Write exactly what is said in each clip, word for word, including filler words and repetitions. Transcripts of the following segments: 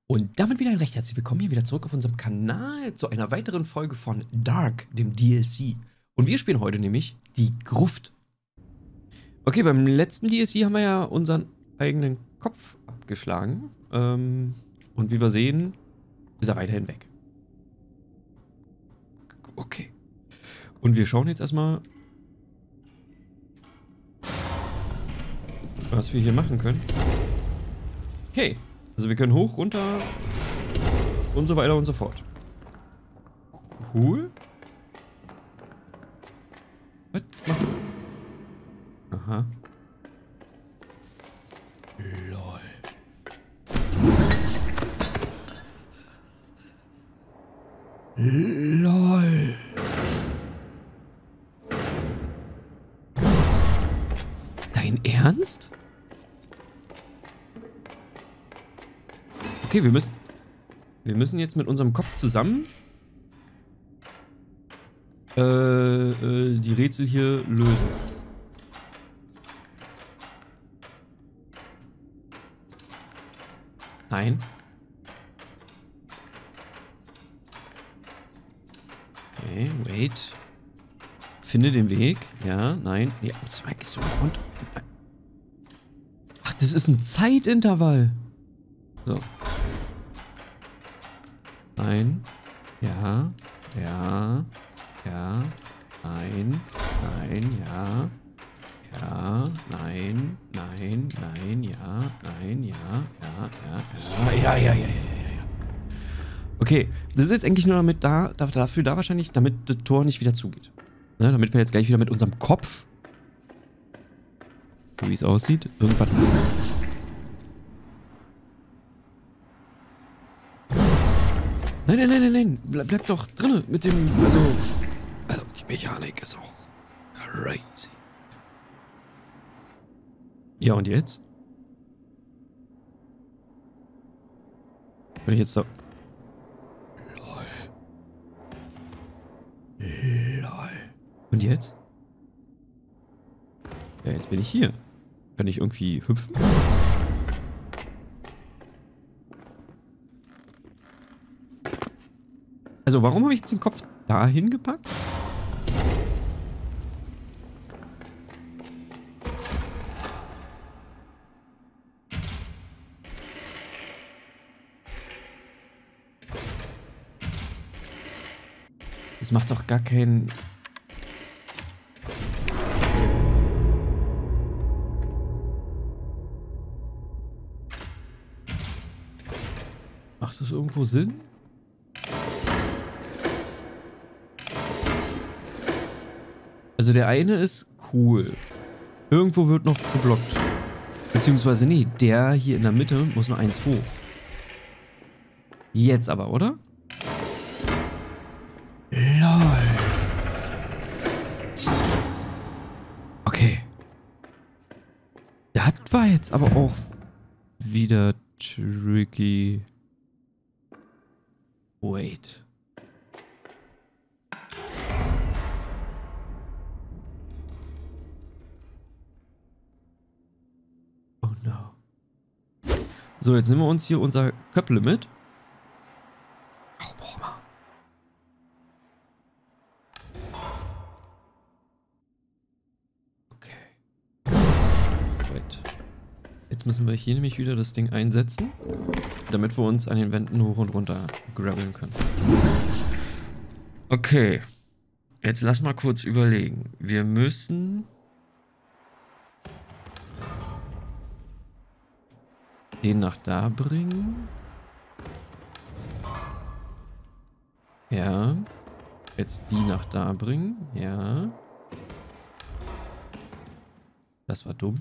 Und damit wieder ein recht herzlich willkommen hier wieder zurück auf unserem Kanal zu einer weiteren Folge von Dark, dem D L C. Und wir spielen heute nämlich die Gruft. Okay, beim letzten D L C haben wir ja unseren eigenen Kopf abgeschlagen. Ähm, und wie wir sehen, ist er weiterhin weg. Okay. Und wir schauen jetzt erstmal, was wir hier machen können. Okay. Also wir können hoch, runter und so weiter und so fort. Cool. Was? Aha. Lol. Lol. Dein Ernst? Okay, wir müssen... Wir müssen jetzt mit unserem Kopf zusammen äh, äh, die Rätsel hier lösen. Nein. Okay, wait. Finde den Weg. Ja, nein. Nee, zwei so und. Ach, das ist ein Zeitintervall. So. Nein. Ja. Ja. Ja. Nein. Nein. Ja. Ja. Nein. Nein. Nein. Ja. Nein. Ja. Ja. Ja. Ja. Ja. Ja. Ja. Ja. Ja. Okay. Das ist jetzt eigentlich nur damit da, dafür da wahrscheinlich, damit das Tor nicht wieder zugeht. Ne, damit wir jetzt gleich wieder mit unserem Kopf, so wie es aussieht, irgendwas machen. Nein, nein, nein, nein, nein. Bleib, bleib doch drin mit dem, also, also die Mechanik ist auch crazy. Ja, und jetzt? Wenn ich jetzt da... Lol. Lol. Und jetzt? Ja, jetzt bin ich hier. Kann ich irgendwie hüpfen? Also, warum habe ich jetzt den Kopf dahin gepackt? Das macht doch gar keinen... Macht das irgendwo Sinn? Also der eine ist cool. Irgendwo wird noch geblockt. Beziehungsweise, nee, der hier in der Mitte muss nur eins hoch. Jetzt aber, oder? Lol. Okay. Das war jetzt aber auch wieder tricky. Wait. Oh no. So, jetzt nehmen wir uns hier unser Köpple mit. Ach, brauchen wir. Okay. Wait. Jetzt müssen wir hier nämlich wieder das Ding einsetzen, damit wir uns an den Wänden hoch und runter graveln können. Okay. Jetzt lass mal kurz überlegen. Wir müssen... den nach da bringen. Ja. Jetzt die nach da bringen. Ja. Das war dumm.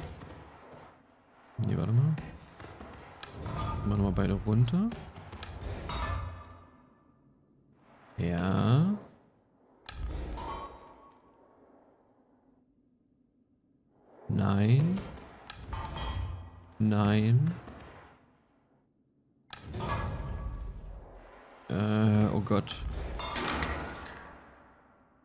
Nee, warte mal. Machen wir mal beide runter. Ja. Nein. Nein. Äh, oh Gott.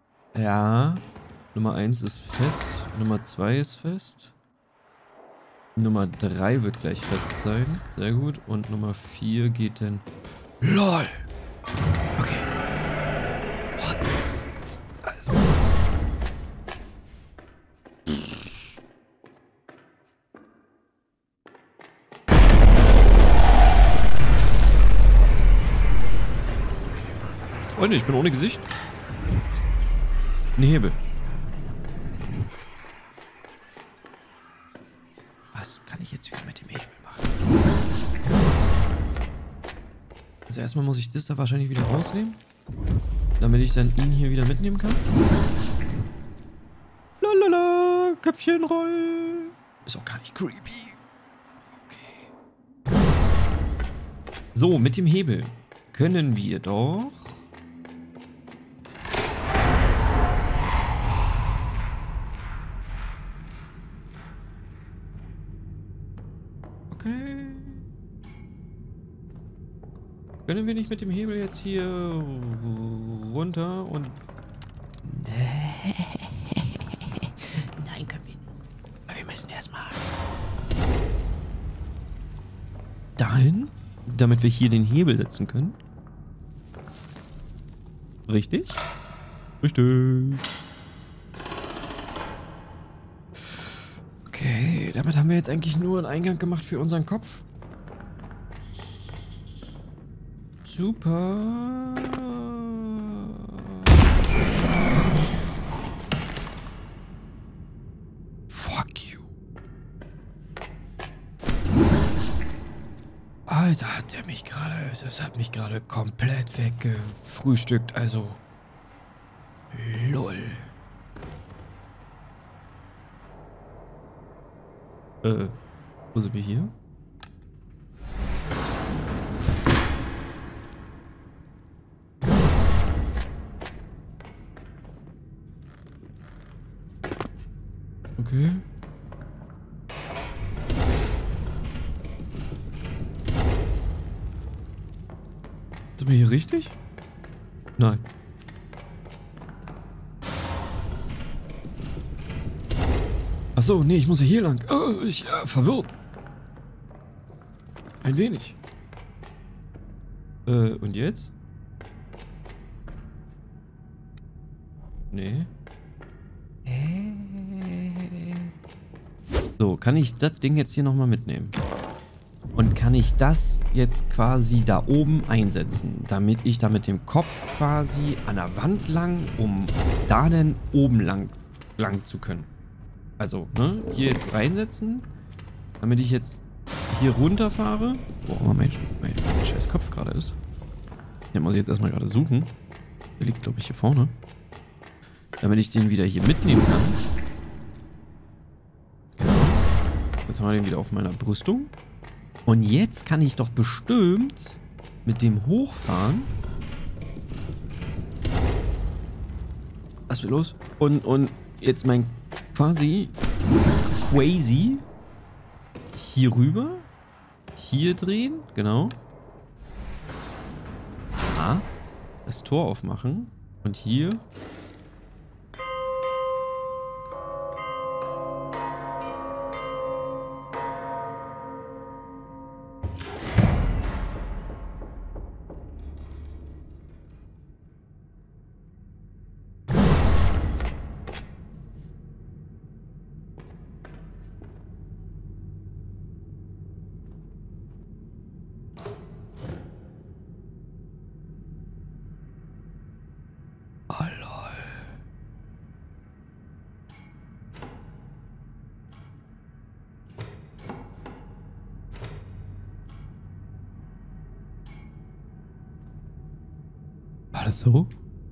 Ja. Nummer eins ist fest. Nummer zwei ist fest. Nummer drei wird gleich fest sein. Sehr gut. Und Nummer vier geht dann... LOL! Okay. What? Also... Freunde, ich bin ohne Gesicht. Ein Hebel. Was kann ich jetzt wieder mit dem Hebel machen? Also erstmal muss ich das da wahrscheinlich wieder rausnehmen, damit ich dann ihn hier wieder mitnehmen kann. Lalala, Köpfchen rollen. Ist auch gar nicht creepy. Okay. So, mit dem Hebel können wir doch... Okay. Können wir nicht mit dem Hebel jetzt hier runter und... Nein, können wir nicht. Aber wir müssen erstmal... dahin, damit wir hier den Hebel setzen können. Richtig? Richtig. Okay, damit haben wir jetzt eigentlich nur einen Eingang gemacht für unseren Kopf. Super. Fuck you. Alter, hat der mich gerade, das hat mich gerade komplett weggefrühstückt, also. Lol. Äh, wo sind wir hier? Okay. Sind wir hier richtig? Nein. Achso, nee, ich muss ja hier lang. Oh, ich äh, verwirrt. Ein wenig. Äh, und jetzt? Nee. So, kann ich das Ding jetzt hier nochmal mitnehmen? Und kann ich das jetzt quasi da oben einsetzen, damit ich da mit dem Kopf quasi an der Wand lang, um da dann oben lang, lang zu können? Also, ne, hier jetzt reinsetzen, damit ich jetzt hier runterfahre. Wo mein, mein, mein scheiß Kopf gerade ist. Den muss ich jetzt erstmal gerade suchen. Der liegt, glaube ich, hier vorne. Damit ich den wieder hier mitnehmen kann. Genau. Jetzt haben wir den wieder auf meiner Brüstung. Und jetzt kann ich doch bestimmt mit dem hochfahren. Was wird los? Und, und jetzt mein quasi Quasi hier rüber. Hier drehen. Genau. Ah. Das Tor aufmachen. Und hier. War das so?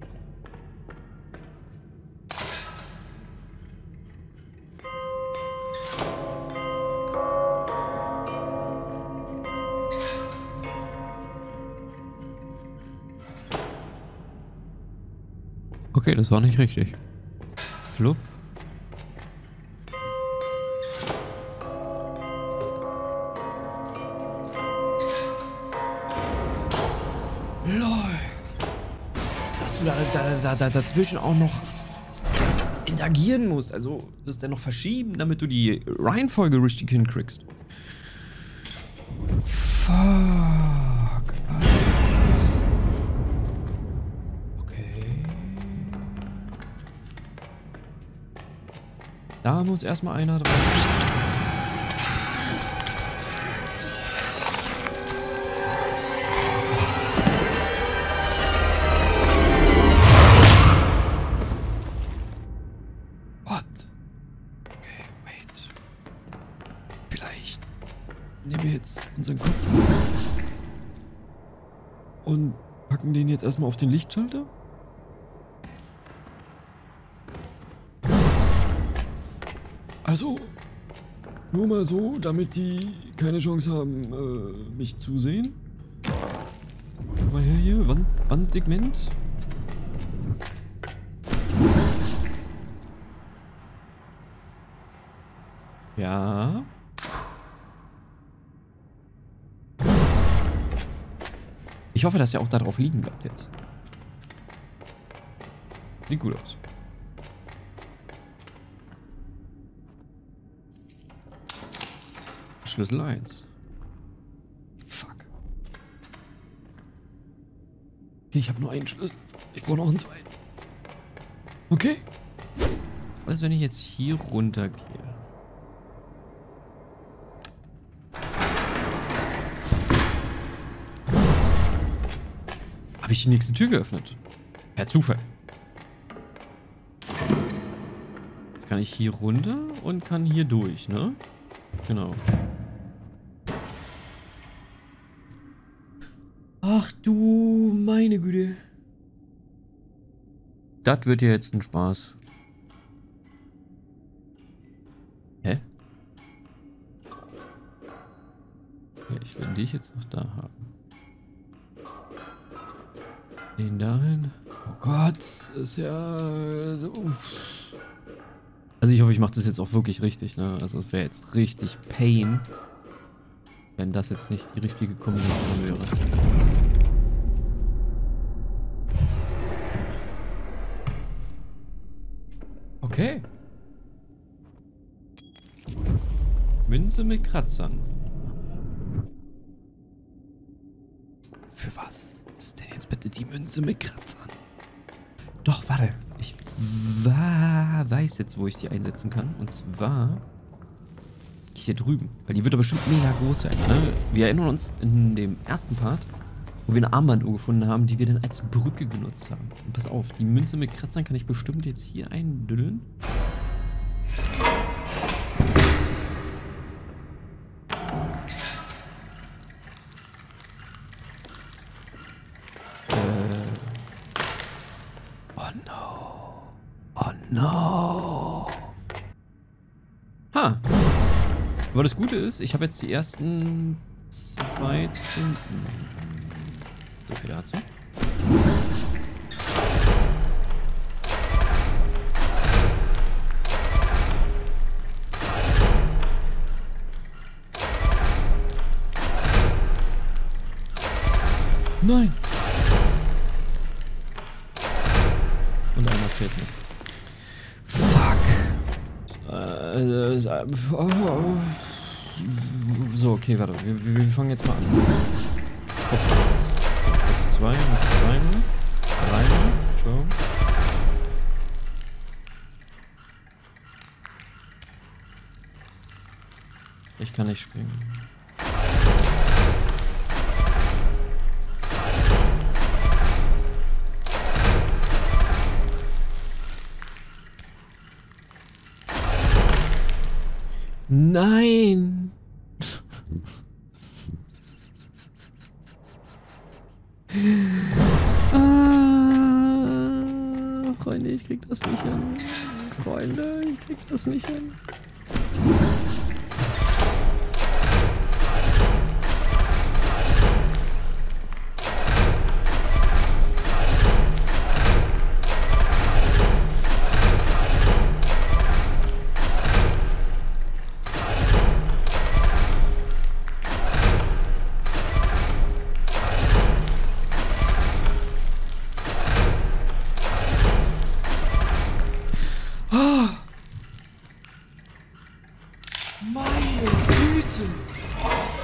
Okay, das war nicht richtig. Flupp. Lol. Dass du da, da, da, da dazwischen auch noch in interagieren musst. Also das dann noch verschieben, damit du die Reihenfolge richtig hinkriegst. Fuck. Okay. Da muss erstmal einer drauf. Unseren Kopf und packen den jetzt erstmal auf den Lichtschalter. Also, nur mal so, damit die keine Chance haben, äh, mich zu sehen. Mal her hier, Wand, Wandsegment. Ja. Ich hoffe, dass er auch da drauf liegen bleibt jetzt. Sieht gut aus. Schlüssel eins. Fuck. Okay, ich habe nur einen Schlüssel. Ich brauche noch einen zweiten. Okay. Was ist, wenn ich jetzt hier runter gehe? Habe ich die nächste Tür geöffnet? Per Zufall. Jetzt kann ich hier runter und kann hier durch, ne? Genau. Ach du meine Güte. Das wird ja jetzt ein Spaß. Hä? Ja, ich will dich jetzt noch da haben. Den dahin. Oh Gott, ist ja so. Uff. Also ich hoffe, ich mache das jetzt auch wirklich richtig, ne? Also es wäre jetzt richtig Pain, wenn das jetzt nicht die richtige Kombination wäre. Okay. Münze mit Kratzern. Für was ist denn jetzt bitte die Münze mit Kratzern? Doch, warte. Ich war, weiß jetzt, wo ich die einsetzen kann. Und zwar hier drüben. Weil die wird doch bestimmt mega groß sein. Ne? Wir erinnern uns in dem ersten Part, wo wir eine Armbanduhr gefunden haben, die wir dann als Brücke genutzt haben. Und pass auf, die Münze mit Kratzern kann ich bestimmt jetzt hier eindüdeln. No. Ha. Aber das Gute ist, ich habe jetzt die ersten zwei Stunden. So viel dazu. Nein. Und einer fehlt noch. So, okay, warte. Wir, wir fangen jetzt mal an. Kopf eins. Kopf zwei, muss zweimal. Dreimal. Ciao. Ich kann nicht springen. Nein! ah, Freunde, ich krieg das nicht hin. Freunde, ich krieg das nicht hin.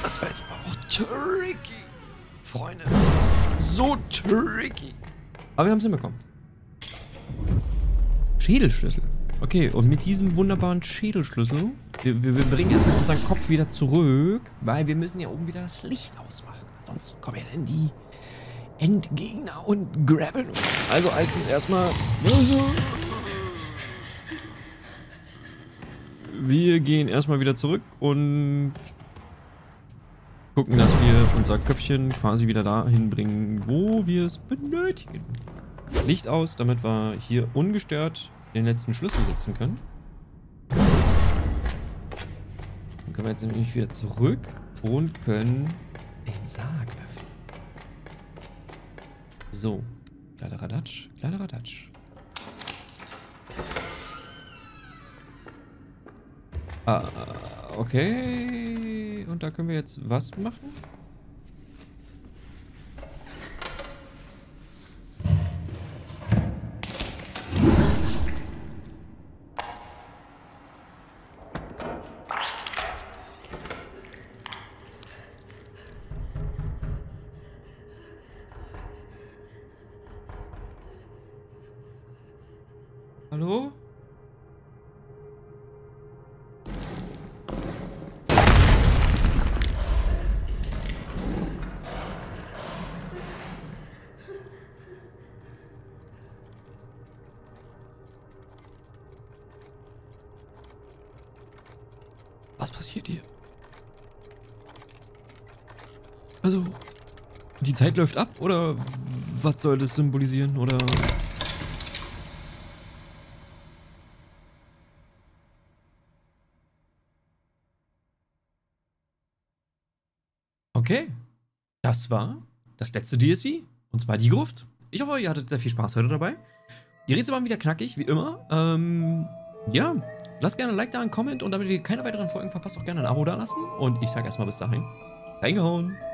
Das war jetzt aber auch tricky. Freunde. So tricky. Aber wir haben es hinbekommen. Schädelschlüssel. Okay, und mit diesem wunderbaren Schädelschlüssel, wir, wir, wir bringen jetzt unseren Kopf wieder zurück, weil wir müssen ja oben wieder das Licht ausmachen. Sonst kommen ja dann die Endgegner und grabbeln uns. Also als es erstmal... Wir gehen erstmal wieder zurück und gucken, dass wir unser Köpfchen quasi wieder dahin bringen, wo wir es benötigen. Licht aus, damit wir hier ungestört den letzten Schlüssel setzen können. Dann können wir jetzt nämlich wieder zurück und können den Sarg öffnen. So, kleiner Radatsch, kleiner Radatsch. Ah, okay. Und da können wir jetzt was machen? Hallo? Was passiert hier? Also, die Zeit läuft ab, oder was soll das symbolisieren, oder... Okay, das war das letzte D L C, und zwar die Gruft. Ich hoffe, ihr hattet sehr viel Spaß heute dabei. Die Rätsel waren wieder knackig, wie immer. Ähm, ja, lasst gerne ein Like da, einen Comment, und damit ihr keine weiteren Folgen verpasst, auch gerne ein Abo da lassen. Und ich sage erstmal bis dahin, reingehauen.